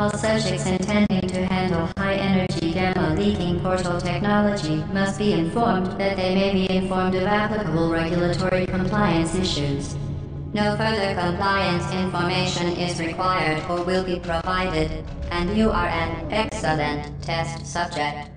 All subjects intending to handle high-energy gamma-leaking portal technology must be informed that they may be informed of applicable regulatory compliance issues. No further compliance information is required or will be provided, and you are an excellent test subject.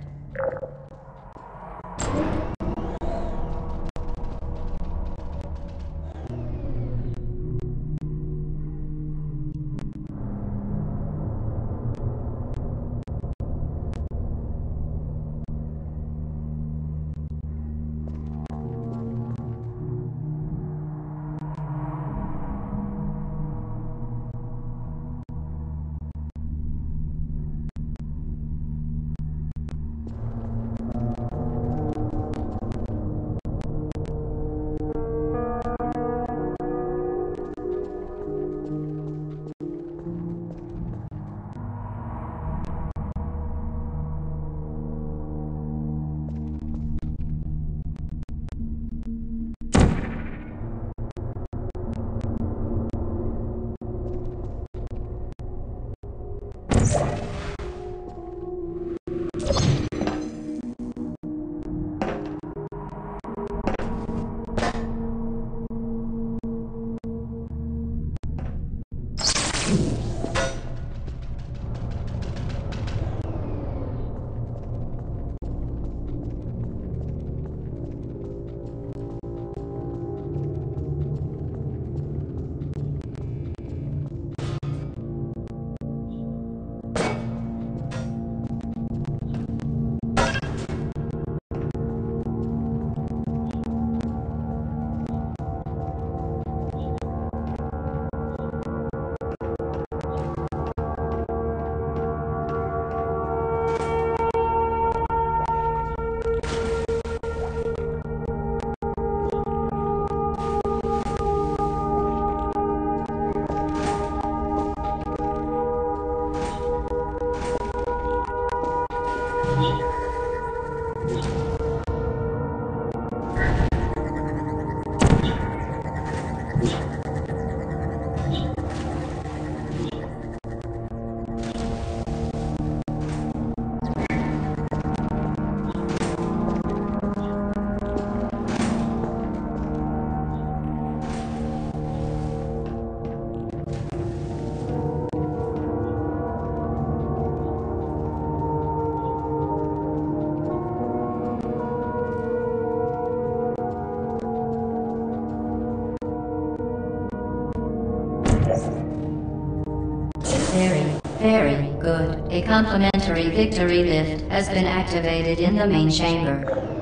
Very good. A complimentary victory lift has been activated in the main chamber.